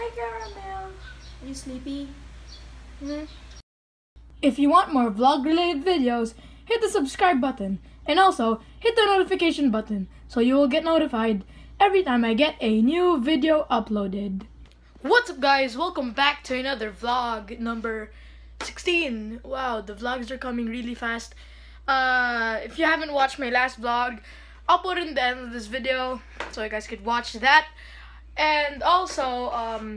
Hi, Caramel. Are you sleepy? Hmm? If you want more vlog-related videos, hit the subscribe button. And also, hit the notification button so you will get notified every time I get a new video uploaded. What's up, guys? Welcome back to another vlog number 16. Wow, the vlogs are coming really fast. If you haven't watched my last vlog, I'll put it in the end of this video so you guys could watch that. And also,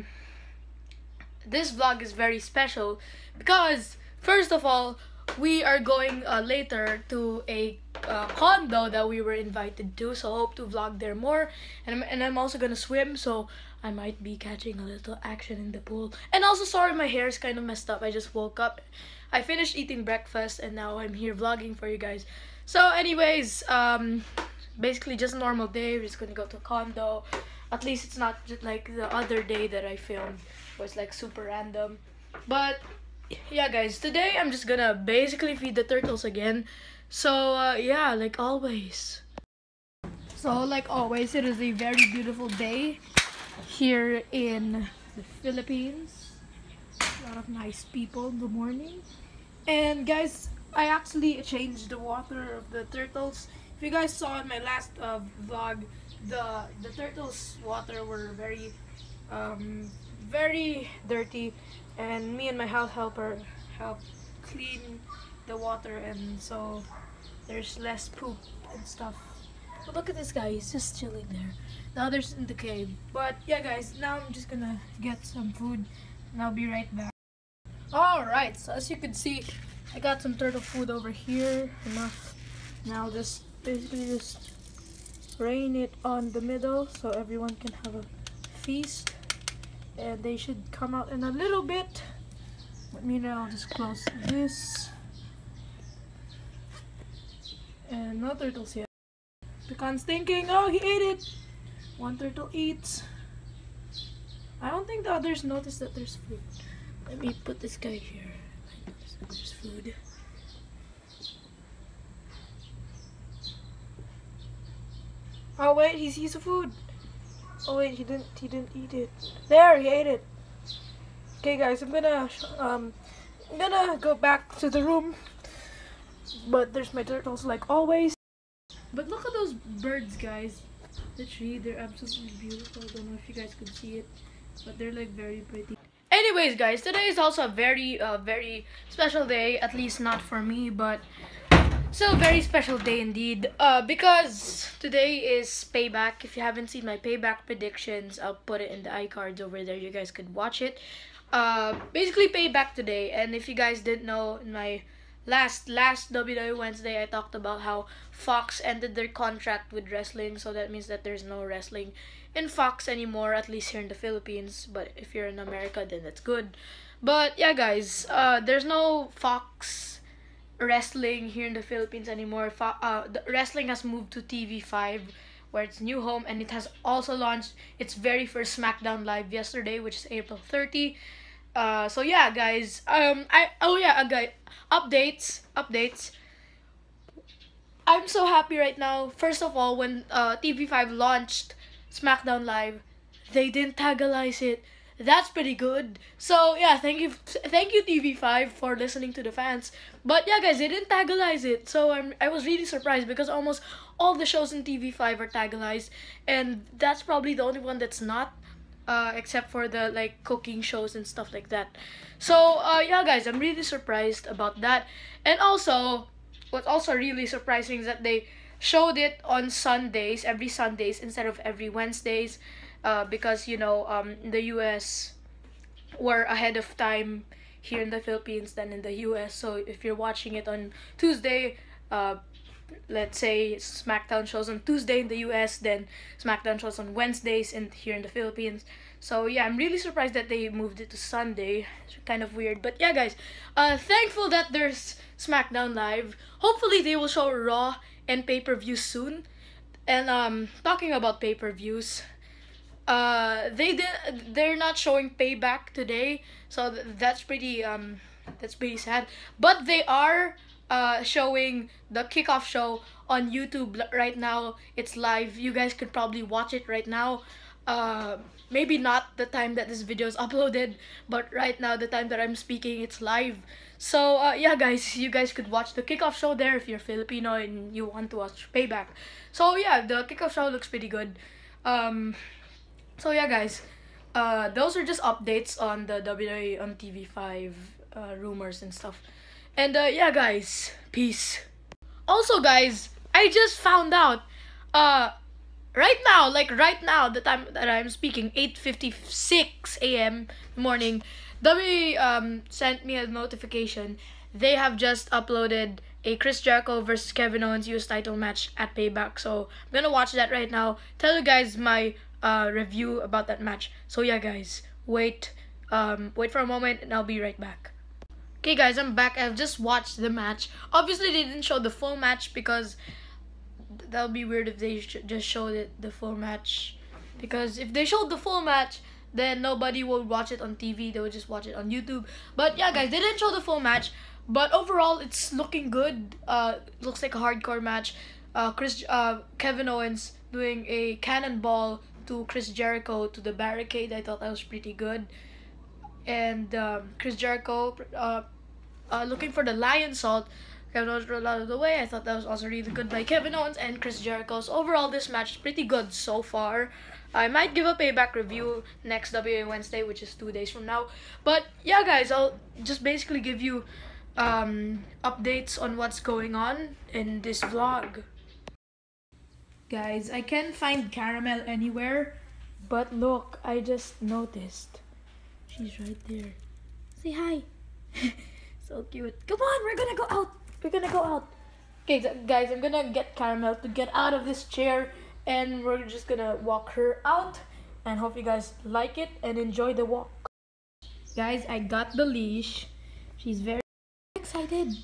this vlog is very special because, first of all, we are going later to a condo that we were invited to, so hope to vlog there more. And I'm also gonna swim, so I might be catching a little action in the pool. And also, sorry, my hair is kind of messed up. I just woke up. I finished eating breakfast and now I'm here vlogging for you guys. So anyways, basically just a normal day. We're just gonna go to a condo. At least it's not just like the other day that I filmed, where it's like super random. But yeah, guys, today I'm just gonna basically feed the turtles again. So yeah, like always. So like always, it is a very beautiful day here in the Philippines. A lot of nice people in the morning. And guys, I actually changed the water of the turtles. If you guys saw in my last vlog, the turtles' water were very dirty, and me and my house helper helped clean the water, and so there's less poop and stuff. But look at this guy, he's just chilling there. The others in the cave. But yeah, guys, now I'm just gonna get some food and I'll be right back. Alright, so as you can see, I got some turtle food over here. Enough. Now just basically just rain it on the middle so everyone can have a feast. And they should come out in a little bit. Let me know, I'll just close this. And no turtles yet. Pecan's thinking, oh, he ate it. One turtle eats. I don't think the others noticed that there's food. Let me put this guy here. I noticed that there's food. Oh wait, he sees the food. Oh wait, he didn't eat it. There, he ate it. Okay, guys, I'm gonna go back to the room. But there's my turtles like always. But look at those birds, guys. The tree, they're absolutely beautiful. I don't know if you guys could see it, but they're like very pretty. Anyways, guys, today is also a very special day. At least not for me, but still a very special day indeed. Because today is payback. If you haven't seen my payback predictions, I'll put it in the iCards over there. You guys could watch it. Basically payback today. And if you guys didn't know, in my last WWE Wednesday, I talked about how Fox ended their contract with wrestling, so that means that there's no wrestling in Fox anymore, at least here in the Philippines. But if you're in America, then that's good. But yeah, guys, there's no Fox wrestling here in the Philippines anymore. The wrestling has moved to TV5, where it's new home, and it has also launched its very first SmackDown Live yesterday, which is April 30. So yeah, guys, guys, updates. I'm so happy right now. First of all, when TV5 launched SmackDown Live, they didn't tagalize it. That's pretty good. So yeah, thank you TV5 for listening to the fans. But yeah, guys, they didn't tagalize it. So I was really surprised because almost all the shows in TV5 are tagalized, and that's probably the only one that's not. Except for the like cooking shows and stuff like that. So yeah, guys, I'm really surprised about that. And also, what's also really surprising is that they showed it on Sundays, every Sundays instead of every Wednesdays, because you know, in the US, we're ahead of time here in the Philippines than in the US. So if you're watching it on Tuesday, let's say SmackDown shows on Tuesday in the US, then SmackDown shows on Wednesdays here in the Philippines. So yeah, I'm really surprised that they moved it to Sunday. It's kind of weird. But yeah, guys, thankful that there's SmackDown Live. Hopefully they will show Raw and pay-per-views soon. And talking about pay-per-views, they're not showing Payback today, so that's pretty sad. But they are showing the kickoff show on YouTube right now. It's live. You guys could probably watch it right now. Maybe not the time that this video is uploaded, but right now, the time that I'm speaking, it's live. So yeah, guys, you guys could watch the kickoff show there if you're Filipino and you want to watch Payback. So yeah, the kickoff show looks pretty good. So yeah, guys, those are just updates on the WWE on TV5 rumors and stuff. And yeah, guys, peace. Also, guys, I just found out. Right now, the time that I'm speaking, 8:56 a.m. morning, W sent me a notification. They have just uploaded a Chris Jericho versus Kevin Owens US title match at Payback. So I'm gonna watch that right now. Tell you guys my review about that match. So yeah, guys, wait for a moment and I'll be right back. Okay, guys, I'm back. I've just watched the match. Obviously, they didn't show the full match because that would be weird if they just showed the full match. Because if they showed the full match, then nobody would watch it on TV. They would just watch it on YouTube. But yeah, guys, they didn't show the full match. But overall, it's looking good. Looks like a hardcore match. Kevin Owens doing a cannonball to Chris Jericho to the barricade. I thought that was pretty good. And Chris Jericho looking for the lion salt. Kevin Owens rolled out of the way. I thought that was also really good by Kevin Owens and Chris Jericho. So overall, this match is pretty good so far. I might give a Payback review next WA Wednesday, which is 2 days from now. But yeah, guys, I'll just basically give you updates on what's going on in this vlog. Guys, I can't find Caramel anywhere, but look, I just noticed. She's right there. Say hi. So cute. Come on, we're gonna go out. We're gonna go out. Okay, guys, I'm gonna get Caramel to get out of this chair and we're just gonna walk her out and hope you guys like it and enjoy the walk. Guys, I got the leash. She's very excited.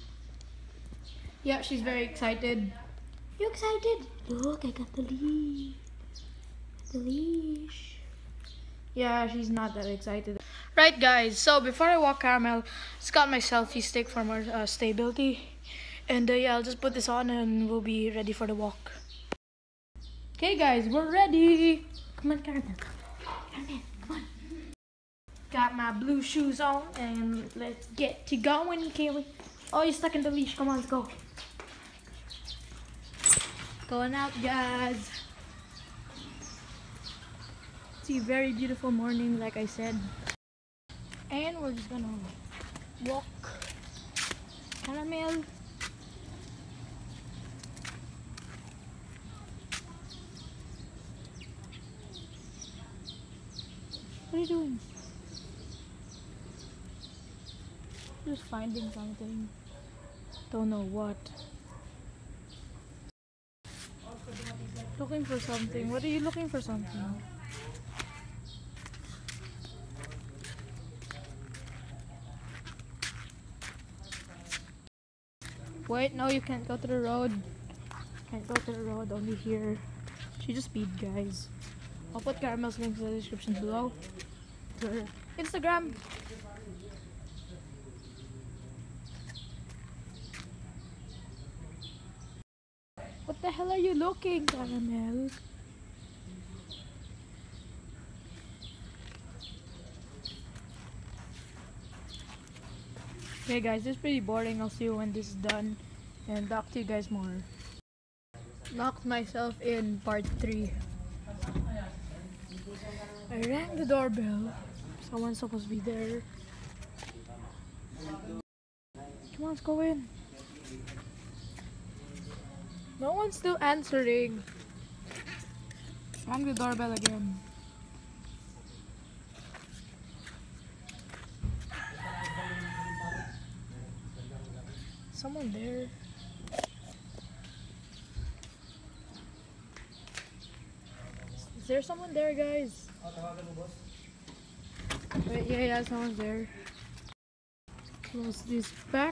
Yeah, she's very excited. You excited? Look, I got the leash. The leash. Yeah, she's not that excited. Right, guys, so before I walk Caramel, just got my selfie stick for more stability. And yeah, I'll just put this on and we'll be ready for the walk. Okay, guys, we're ready. Come on, Caramel. Caramel, come on. Got my blue shoes on and let's get to going, Kaylee. Oh, you're stuck in the leash. Come on, let's go. Going out, guys. It's a very beautiful morning, like I said. And we're just gonna walk Caramel. What are you doing? Just finding something. Don't know what. Looking for something. What are you looking for something? Wait, no, you can't go to the road. Can't go to the road, only here. She just speed, guys. I'll put Caramel's links in the description below. Her Instagram. What the hell are you looking, Caramel? Okay, guys, this is pretty boring. I'll see you when this is done and talk to you guys more. Locked myself in part 3. I rang the doorbell. Someone's supposed to be there. Come on, let's go in. No one's still answering. Rang the doorbell again. Someone there. Is there someone there, guys? Wait, yeah, someone's there. Close this back.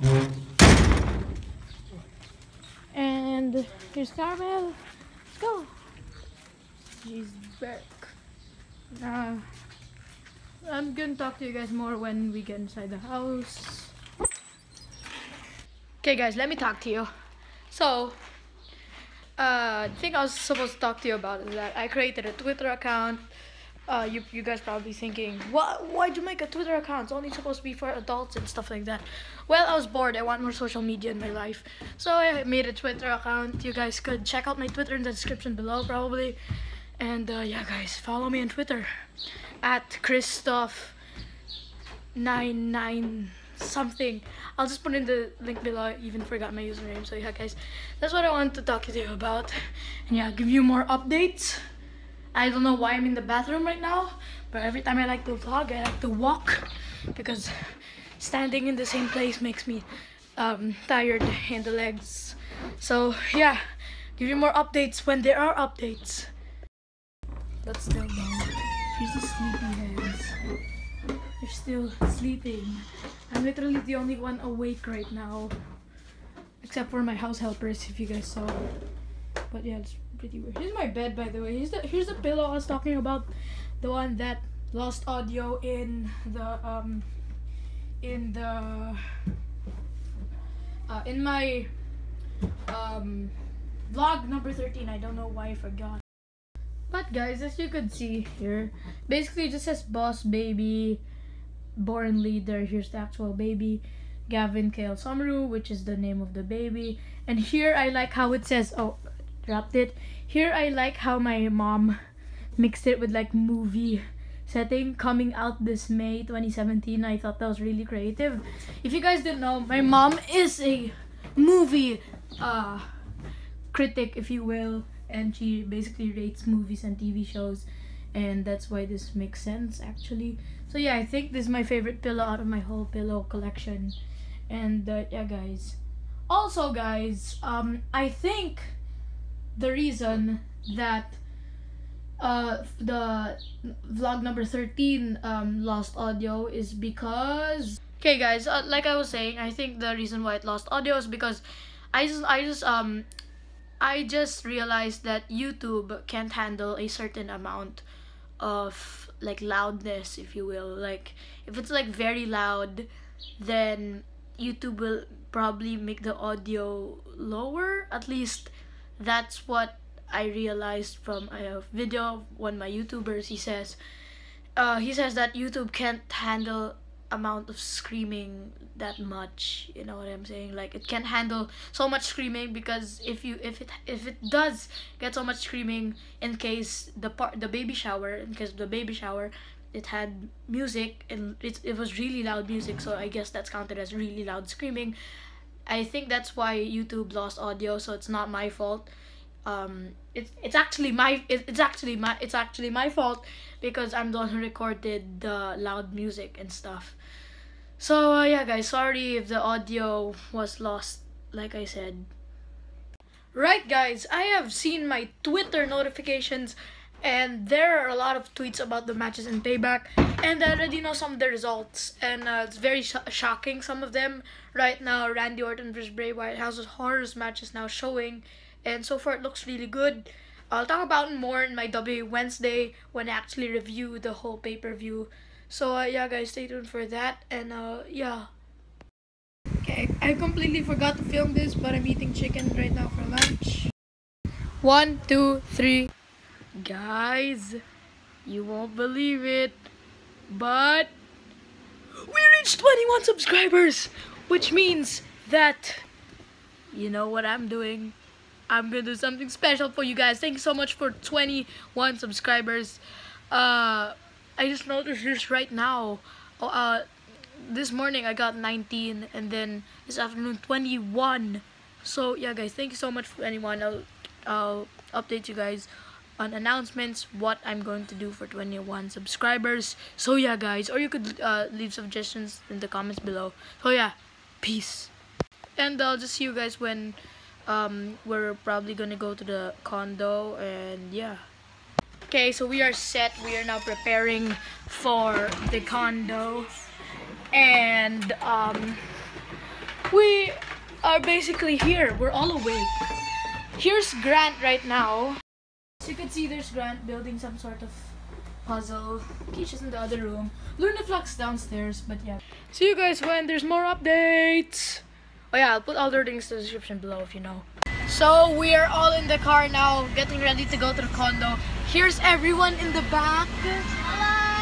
And here's Caramel. Let's go. She's back. I'm gonna talk to you guys more when we get inside the house. Okay, guys, let me talk to you. So, the thing I was supposed to talk to you about is that I created a Twitter account You guys probably thinking, why'd you make a Twitter account? It's only supposed to be for adults and stuff like that. Well, I was bored. I want more social media in my life, so I made a Twitter account. You guys could check out my Twitter in the description below, probably. And yeah, guys, follow me on Twitter at Christoph99 something. I'll just put in the link below. I even forgot my username. So yeah, guys, that's what I wanted to talk to you about. And yeah, give you more updates. I don't know why I'm in the bathroom right now, but every time I like to vlog, I like to walk because standing in the same place makes me tired in the legs. So yeah, give you more updates when there are updates. But still though, here's the sleepyheads. They're still sleeping. I'm literally the only one awake right now, except for my house helpers, if you guys saw. But yeah, it's pretty weird. Here's my bed, by the way. Here's the pillow I was talking about, the one that lost audio in my vlog number 13. I don't know why I forgot. But guys, as you could see here, basically it just says boss baby, born leader. Here's the actual baby, Gavin Kale Somaru, which is the name of the baby. And here I like how it says, oh, dropped it. Here I like how my mom mixed it with like movie setting, coming out this May 2017. I thought that was really creative. If you guys didn't know, my mom is a movie critic, if you will, and she basically rates movies and TV shows, and that's why this makes sense actually. So yeah, I think this is my favorite pillow out of my whole pillow collection. And yeah, guys, also guys, I think the reason that the vlog number 13 lost audio is because, okay guys, like I was saying, I think the reason why it lost audio is because I just realized that YouTube can't handle a certain amount of like loudness, if you will. Like if it's like very loud, then YouTube will probably make the audio lower. At least that's what I realized from a video of one of my YouTubers. He says that YouTube can't handle amount of screaming that much, you know what I'm saying? Like it can't handle so much screaming, because if it does get so much screaming, in case the baby shower, it had music and it was really loud music, so I guess that's counted as really loud screaming. I think that's why YouTube lost audio, so it's not my fault. It's actually my fault, because I'm the one who recorded the loud music and stuff. So yeah guys, sorry if the audio was lost, like I said. Right guys, I have seen my Twitter notifications, and there are a lot of tweets about the matches in Payback, and I already know some of the results, and it's very shocking, some of them. Right now, Randy Orton vs. Bray Wyatt House of Horrors match is now showing, and so far it looks really good. I'll talk about it more in my W Wednesday when I actually review the whole pay-per-view. So yeah guys, stay tuned for that. And yeah. Okay, I completely forgot to film this, but I'm eating chicken right now for lunch. 1, 2, 3. Guys, you won't believe it, but we reached 21 subscribers, which means that, you know what I'm doing. I'm gonna do something special for you guys. Thank you so much for 21 subscribers. I just noticed this right now. This morning I got 19, and then this afternoon 21. So yeah guys, thank you so much for anyone. I'll update you guys on announcements what I'm going to do for 21 subscribers. So yeah guys, or you could leave suggestions in the comments below. So yeah, peace. And I'll just see you guys when we're probably gonna go to the condo, and yeah. Okay, so we are set. We are now preparing for the condo, and we are basically here. We're all awake. Here's Grant right now. As you can see, there's Grant building some sort of puzzle. Keisha's in the other room. Lunaflux downstairs, but yeah. See you guys when there's more updates. Oh yeah, I'll put all the links in the description below if you know. So we are all in the car now, getting ready to go to the condo. Here's everyone in the back.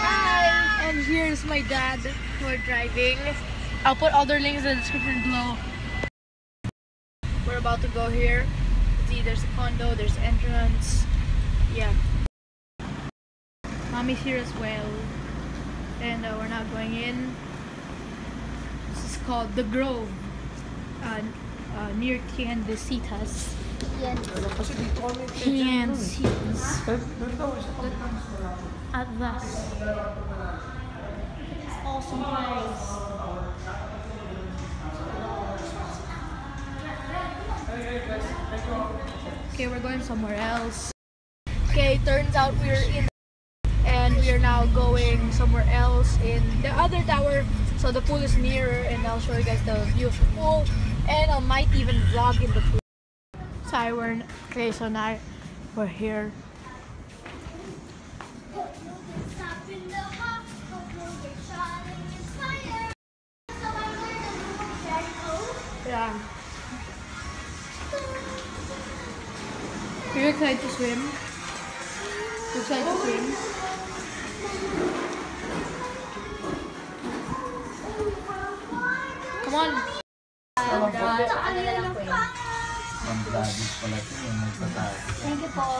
Hi! And here's my dad who are driving. I'll put all their links in the description below. We're about to go here. See, there's a condo, there's entrance. Yeah. Mommy's here as well. And we're now going in. This is called The Grove. Near Tiendesitas. Tiendesitas. Atlas. It's awesome place. Okay, we're going somewhere else. Okay, turns out we're in and we are now going somewhere else in the other tower. So the pool is nearer and I'll show you guys the view of the pool and I might even vlog in the pool. Okay, so now we're here. Yeah. Are you excited to swim? You excited to swim? Come on! Thank you po.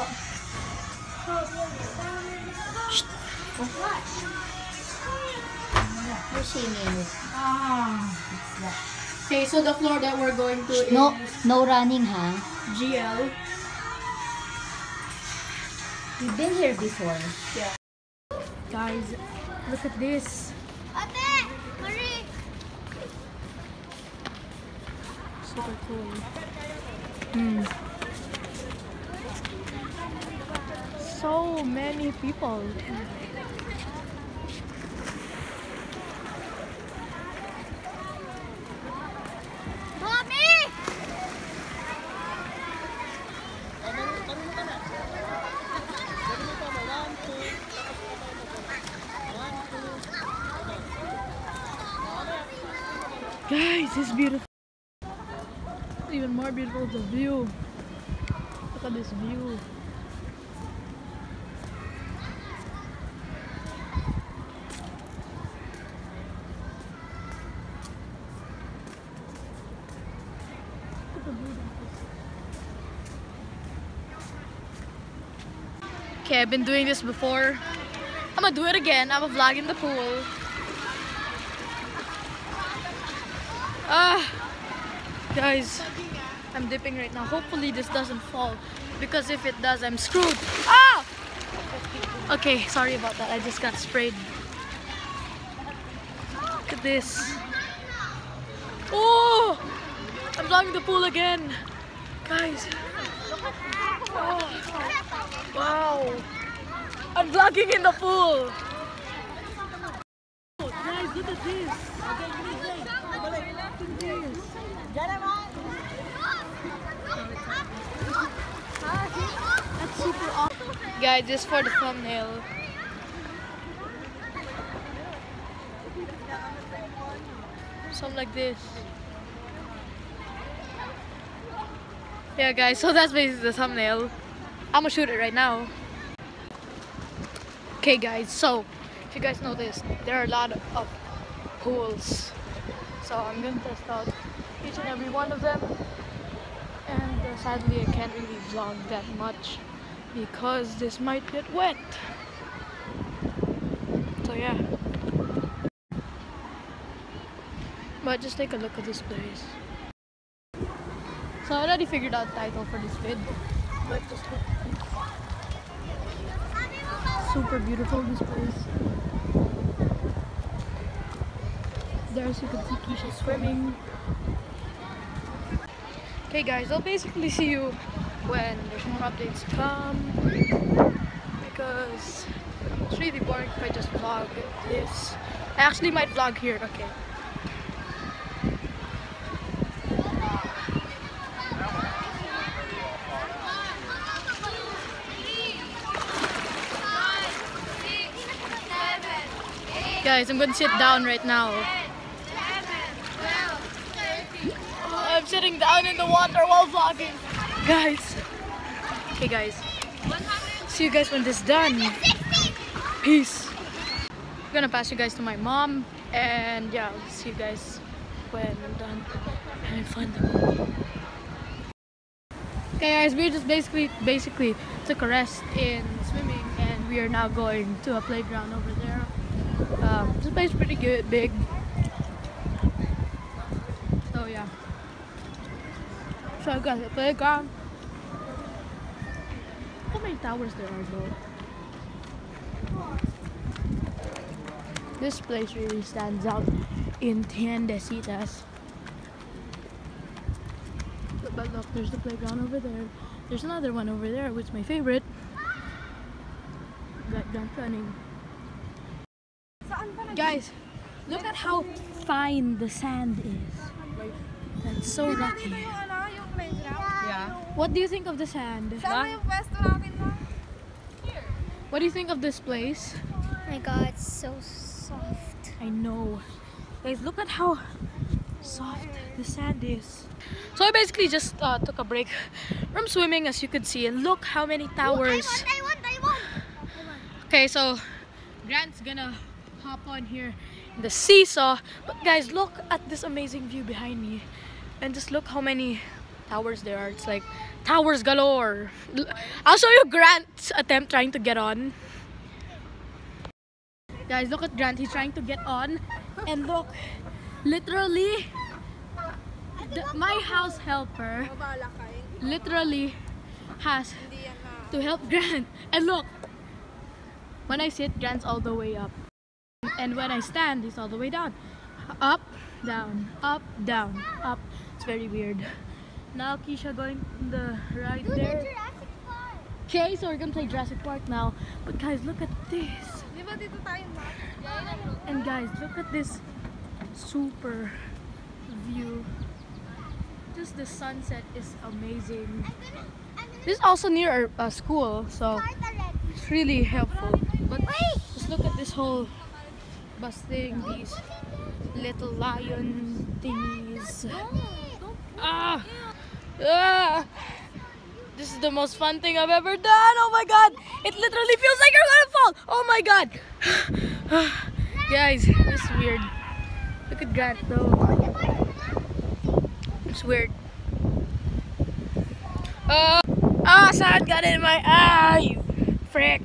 You're singing. Okay, so the floor that we're going to is No running, huh? GL. You've been here before. Yeah. Guys, look at this. Super cool. So many people. Guys, it's beautiful. Even more beautiful the view. Look at this view. Okay, I've been doing this before. I'm gonna do it again. I'm gonna vlog in the pool. Guys, I'm dipping right now. Hopefully this doesn't fall because if it does, I'm screwed. Ah! Okay, sorry about that. I just got sprayed. Look at this. Oh! I'm vlogging the pool again. Guys. Oh. Wow. I'm vlogging in the pool. Guys, look at this. That's super awesome. Guys, this is for the thumbnail. Something like this. Yeah guys, so that's basically the thumbnail. I'm gonna shoot it right now. Okay guys, so if you guys noticed, there are a lot of pools. So I'm gonna test out each and every one of them. And sadly I can't really vlog that much because this might get wet. So yeah. But just take a look at this place. So I already figured out the title for this vid. But just look. Super beautiful, this place. There, as you can see, Keisha swimming. Okay guys, I'll basically see you when there's more updates to come, because it's really boring if I just vlog this. I actually might vlog here, okay. Guys, I'm gonna sit down right now. I'm sitting down in the water while vlogging. Guys. Okay guys. See you guys when this is done. Peace. gonna pass you guys to my mom, and yeah, I'll see you guys when I'm done having fun. Okay guys, we just basically took a rest in swimming, and we are now going to a playground over there. This place is pretty good, big. So yeah. So I got the playground. How many towers there are though? This place really stands out in Tiendesitas. But look, there's the playground over there. There's another one over there, which is my favorite. Got running. Guys, look at how fine the sand is. That's so lucky. Yeah. What do you think of the sand? What do you think of this place? Oh my god, it's so soft. I know. Guys, look at how soft the sand is. So I basically just took a break from swimming, as you could see, and look how many towers. I won. Okay, so Grant's gonna hop on here in the seesaw. But guys, look at this amazing view behind me, and just look how many towers there are. It's like towers galore. I'll show you Grant's attempt trying to get on. Guys, look at Grant. He's trying to get on, and look, literally, my house helper literally has to help Grant. And look, when I sit, Grant's all the way up, and when I stand, he's all the way down. Up, down, up, down, up. It's very weird. Now Keisha going in the ride there. Okay, so we're gonna play Jurassic Park now. But guys, look at this. And guys, look at this super view. Just the sunset is amazing. This is also near our school, so it's really helpful. But just look at this whole bus thing, these little lion thingies. This is the most fun thing I've ever done. Oh my god, it literally feels like you're gonna fall. Oh my god. Guys, this is weird. Look at Grant though. It's weird. Sand got in my eye, you frick.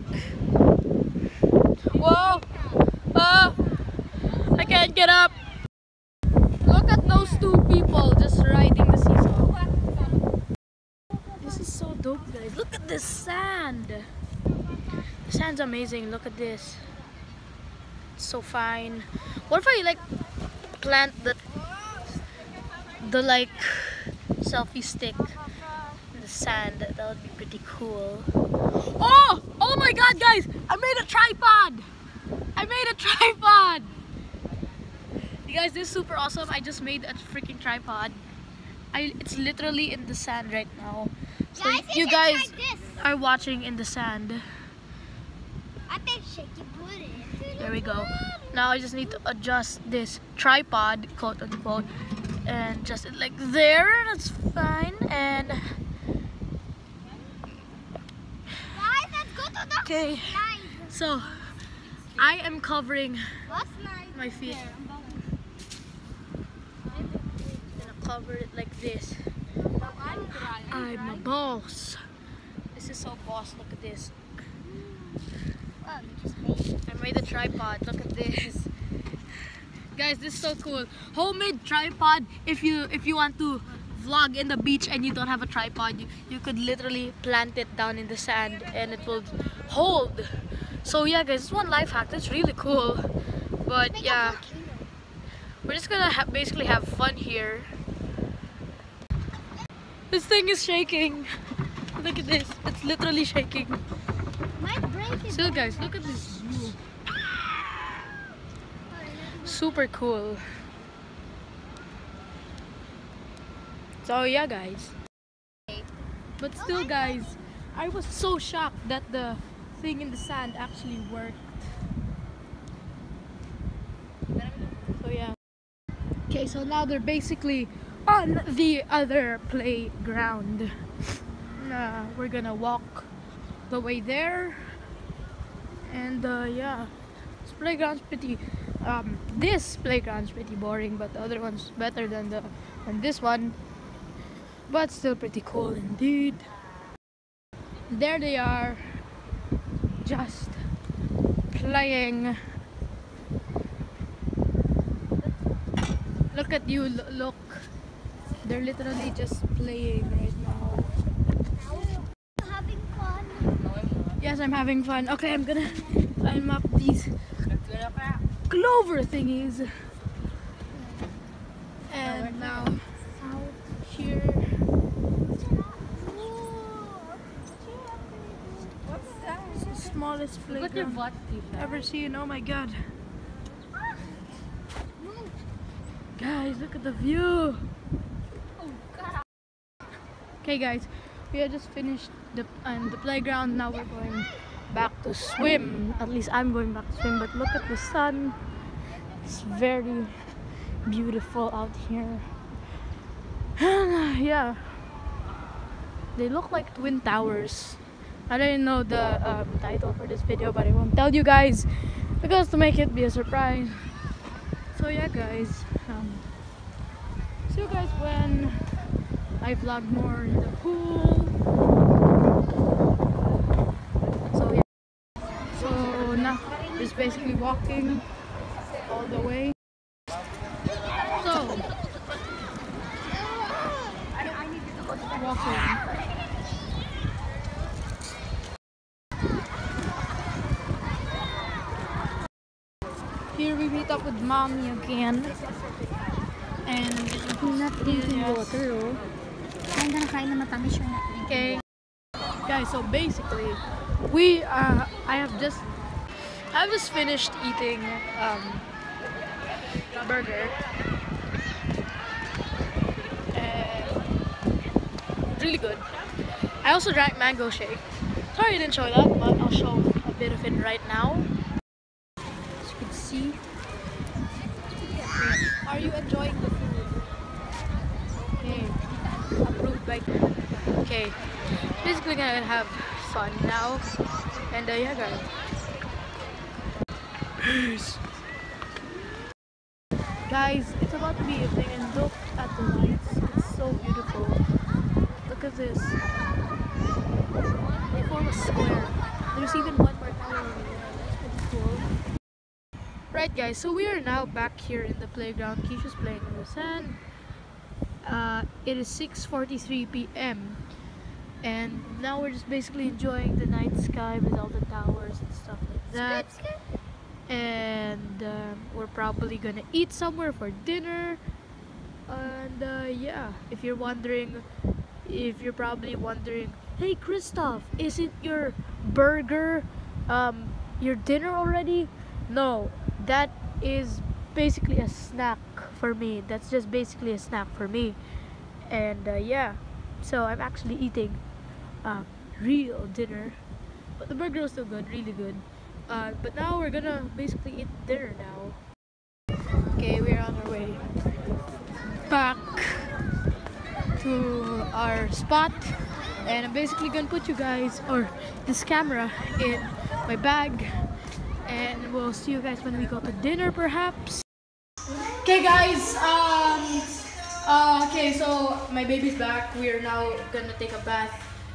Whoa. I can't get up. Look at those two people just riding the seesaw. This is so dope, guys. Look at this sand. The sand's amazing. Look at this. It's so fine. What if I like plant the like selfie stick in the sand? That would be pretty cool. Oh my god, guys! I made a tripod! You guys, this is super awesome. I just made a freaking tripod. It's literally in the sand right now. So Guys, you it's guys like this. are watching in the sand. I think shake your booty. There we go. Now I just need to adjust this tripod, quote unquote, and just it like there. That's fine. And Guys, let's go to the okay, slide. so I am covering What slide? my feet. Gonna cover it like this. I'm a boss. This is so boss. Look at this. Oh, you just made it. I made a tripod. Look at this. Guys, this is so cool. Homemade tripod. If you want to vlog in the beach and you don't have a tripod, you could literally plant it down in the sand and it will hold. So yeah, guys, it's one life hack. That's really cool. But yeah, we're just gonna basically have fun here. This thing is shaking. Look at this. It's literally shaking. My break is Still, guys, look at this view. Super cool. So yeah, guys. But still, guys, I was so shocked that the thing in the sand actually worked. So yeah. Okay, so now they're basically on the other playground. We're gonna walk the way there, and yeah, it's playground's pretty this playground's pretty boring, but the other one's better than this one, but still pretty cool indeed. There they are, just playing. Look at you, look, they're literally just playing right now. Having fun. Yes, I'm having fun. Okay, I'm gonna climb up these clover thingies. And now, out here. What's that? It's the smallest Look at your playground butt, Tisha. ever seen. Oh my god. Guys, look at the view. Okay guys, we have just finished the playground. Now we're going back to swim. At least I'm going back to swim, but look at the sun. It's very beautiful out here. Yeah, they look like twin towers. I didn't know the title for this video, but I won't tell you guys because to make it be a surprise. So yeah guys, see you guys when I vlog more in the pool. So yeah, so now just basically walking all the way. So walking. Here we meet up with mommy again. And Not drinking water, oh. Kain ka na kain na matamis, you're not drinking. okay, guys. So basically, I have just finished eating burger. And really good. I also drank mango shake. Sorry I didn't show that, but I'll show a bit of it right now. As you can see. Are you enjoying the food? Okay. Approved by. Okay. Basically gonna have fun now. And yeah guys. Peace. Guys, it's about to be evening and look at the lights. It's so beautiful. Look at this. They form a square. There's even one more tower over there. That's pretty cool. Right guys, so we are now back here in the playground. Keisha's playing in the sand. It is 6:43 p.m. and now we're just basically enjoying the night sky with all the towers and stuff like that. And we're probably gonna eat somewhere for dinner. And yeah, if you're probably wondering, hey Christoph, isn't your burger your dinner already? No, that is basically a snack for me. That's just basically a snack for me. And yeah, so I'm actually eating real dinner, but the burger was still good, really good. But now we're gonna basically eat dinner now. Okay, we're on our way back to our spot, and I'm basically gonna put you guys, or this camera, in my bag, and we'll see you guys when we go to dinner perhaps. Okay guys, okay, so my baby's back. We are now gonna take a bath.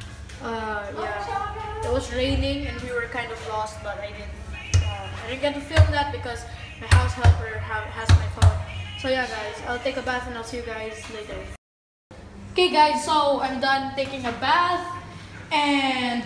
Yeah, it was raining and we were kind of lost, but I didn't get to film that because my house helper has my phone. So yeah guys, I'll take a bath and I'll see you guys later. Okay guys, so I'm done taking a bath, and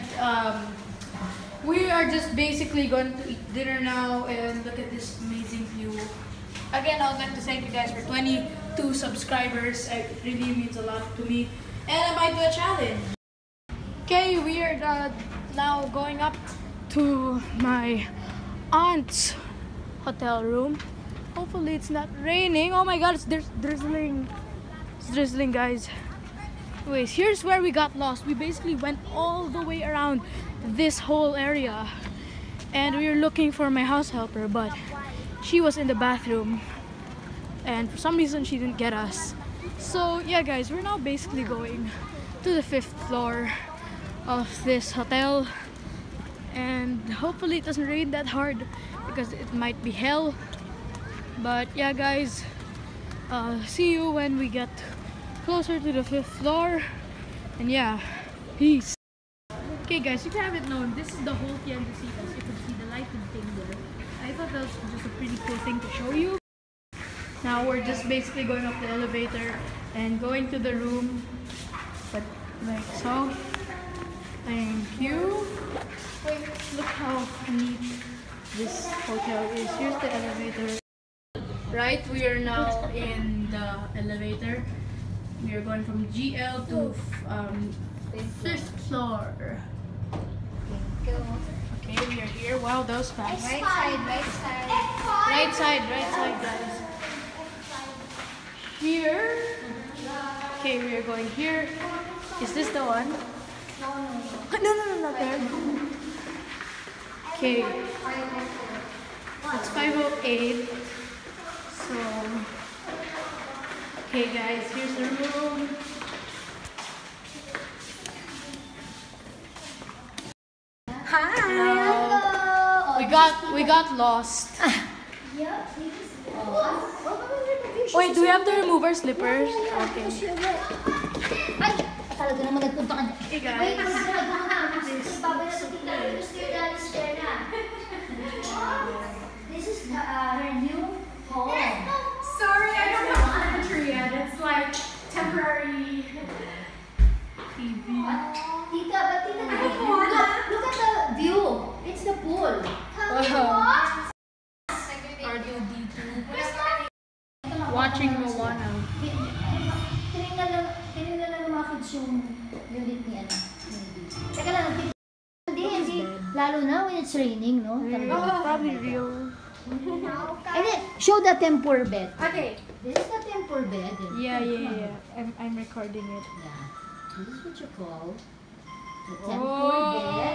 we are just basically going to eat dinner now, and look at this amazing view. Again, I would like to thank you guys for 22 subscribers. It really means a lot to me, and I might do a challenge. Okay, we are now going up to my aunt's hotel room. Hopefully it's not raining. Oh my god, it's drizzling. It's drizzling, guys. Anyways, here's where we got lost. We basically went all the way around this whole area, and we were looking for my house helper, but she was in the bathroom, and for some reason she didn't get us. So yeah guys, we're now basically going to the 5th floor of this hotel, and hopefully it doesn't rain that hard, because it might be hell. But yeah, guys, see you when we get closer to the 5th floor. And yeah, peace. Okay guys, if you haven't known, this is the whole Tienda Citas. You can see the lighted thing there. I thought that was just a pretty cool thing to show you. Now we're just basically going up the elevator and going to the room. But like so. Thank you. Wait, look how neat this hotel is. Here's the elevator. Right, we are now in the elevator. We are going from GL to 5th floor. Okay, we are here. Wow, that was fast. Right side, right side. Right side, guys. Here. Okay, we are going here. Is this the one? No, not there. Okay. It's 508. So, okay guys, here's the room. Hi. We got lost. Wait, do we have to remove our slippers? Okay. Ay, talaga naman nagpunta ka. Hey guys. Wait, this is her new home. Sorry, I don't have furniture yet. It's like temporary TV. Tita, but tita, look at the view. It's the pool. R2D2. Watching Moana. Tinignan lang ng mga kids yung unit ni ano. Teka lang, hindi. Lalo na when it's raining, no? Probably real. And then, show the tempur bed. Okay. This is the tempur bed. Yeah. I'm recording it. Yeah. This is what you call the tempur bed.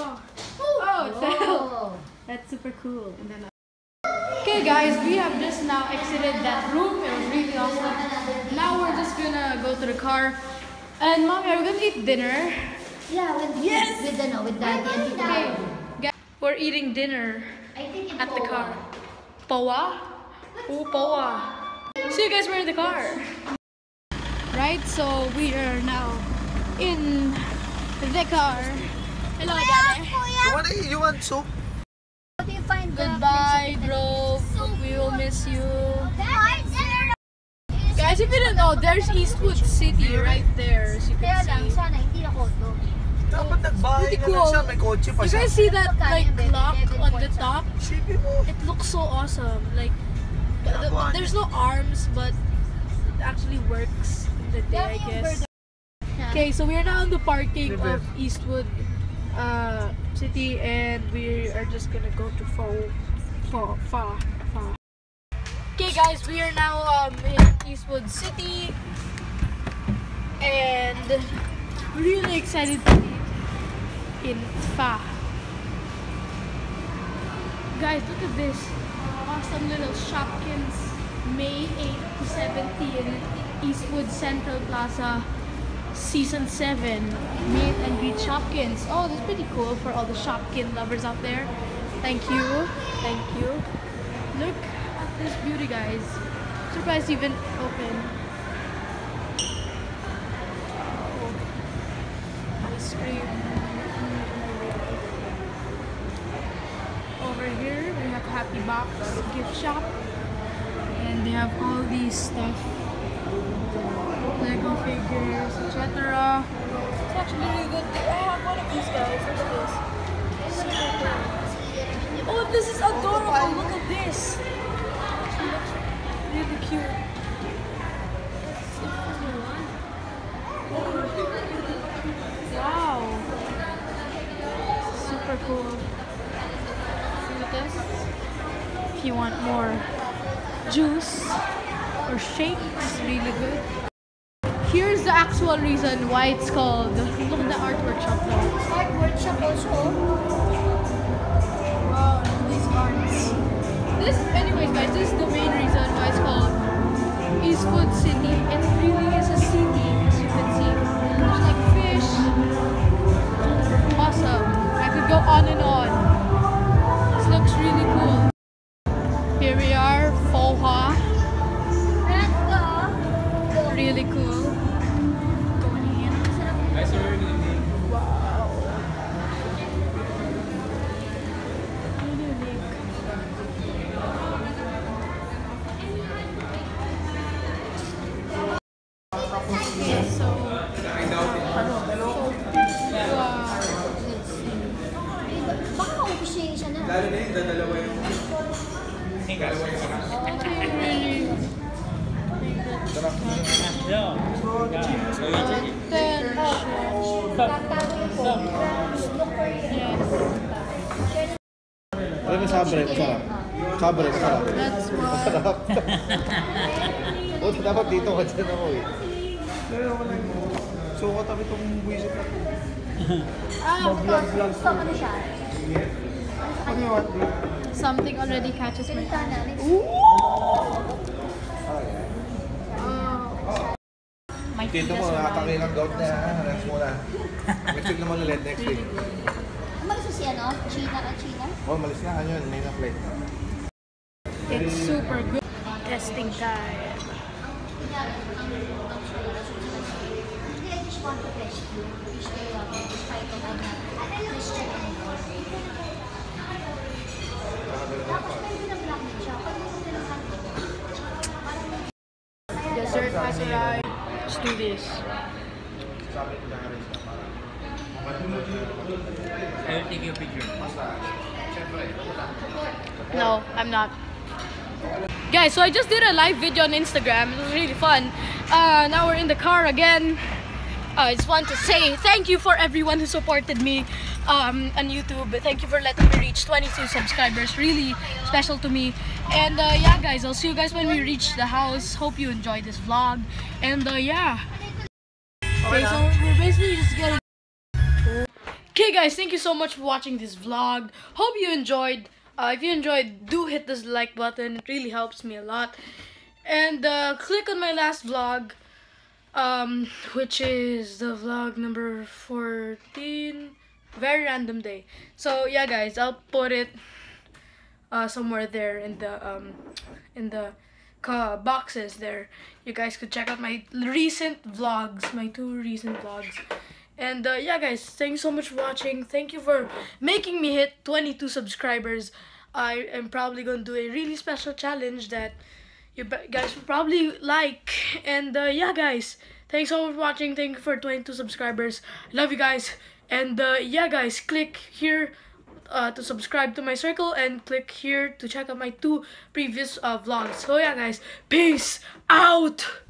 Oh, that's super cool. And then, okay guys, we have just now exited that room. It was really awesome. Now we're just gonna go to the car. And mommy, are we gonna eat dinner? Yeah, with daddy and tita. Okay, guys, we're eating dinner I think it's at the car. Powa? Oh, Powa. See you guys, we're in the car. Right, so we are now in the car. Hello, daddy. You want soup? How do you find the Goodbye, Grove. We will miss you. Guys, if you don't know, there's Eastwood City right there, as you Kaya can lang, see. sana hindi na koto. Dapat nagbahay Pretty na lang cool. siya, may kotse pa You siya. guys see that like clock on the top? Sipin mo. It looks so awesome. Like there's no arms, but it actually works in the day, I guess. Okay, so we're now in the parking of Eastwood City, and we are just gonna go to Fa. Okay, guys, we are now in Eastwood City, and really excited to be in Fa. Guys, look at this. Awesome little Shopkins, May 8 to 17, Eastwood Central Plaza, Season 7, Meet and Greet Shopkins. Oh, that's pretty cool for all the Shopkin lovers out there. Thank you. Look at this beauty, guys. Surprised even open. Oh, ice cream. Over here we have Happy Box gift shop, and they have all these stuff, Lego figures, etc. It's actually really good. I have one of these guys. Look at this. Super cool. Oh, this is adorable. Look at this. She looks really cute. Wow. Super cool. If you want more juice or shake, it's really good. Here's the actual reason why it's called. Look at the art workshop though. Art workshop also. Wow, these arts. Anyways guys, this is the main reason why it's called Eastwood City. It really is a city, as you can see. There's like fish. Awesome. I could go on and on. This looks really cool. bar, Foha. Let's go. Really cool. Baka maubos niya yung isa na. Lalo na yun, dalawa yung... Alam mo, sabre, masarap. Sabre, masarap. That's why. Masarap. O, dapat dito ka dyan ako eh. So, katabi itong buwisit na. Gusto ano siya? Ano yun? Something already catches my Pinunta eye. namin. Dito mo, nakatangay ng gout niya. Next muna. Next week naman ulit, next week. Umalis na si ano? China. Oh, malis na. Ano yun? May na flight. It's super good. Testing time. Hindi, I just want to test you. Fish kayo ako. Despite of Christian and all. Tapos pwede na black din siya. Pag mo tinangkan ko, Dessert has arrived. Let's do this. I will take your picture. No, I'm not. Guys, so I just did a live video on Instagram. It was really fun. Now we're in the car again. I just want to say thank you for everyone who supported me on YouTube. Thank you for letting me reach 22 subscribers. Really special to me. And yeah, guys, I'll see you guys when we reach the house. Hope you enjoyed this vlog. And yeah. Okay, so we're basically just getting... Okay guys, thank you so much for watching this vlog. Hope you enjoyed. If you enjoyed, do hit this like button. It really helps me a lot. And click on my last vlog, which is the vlog number 14. Very random day. So yeah guys, I'll put it somewhere there in the boxes there. You guys could check out my recent vlogs, my 2 recent vlogs. And yeah guys, thanks so much for watching. Thank you for making me hit 22 subscribers. I am probably going to do a really special challenge that you guys will probably like. And yeah guys, thanks so much for watching. Thank you for 22 subscribers. Love you guys. And yeah guys, click here to subscribe to my circle, and click here to check out my 2 previous vlogs. So yeah guys, peace out.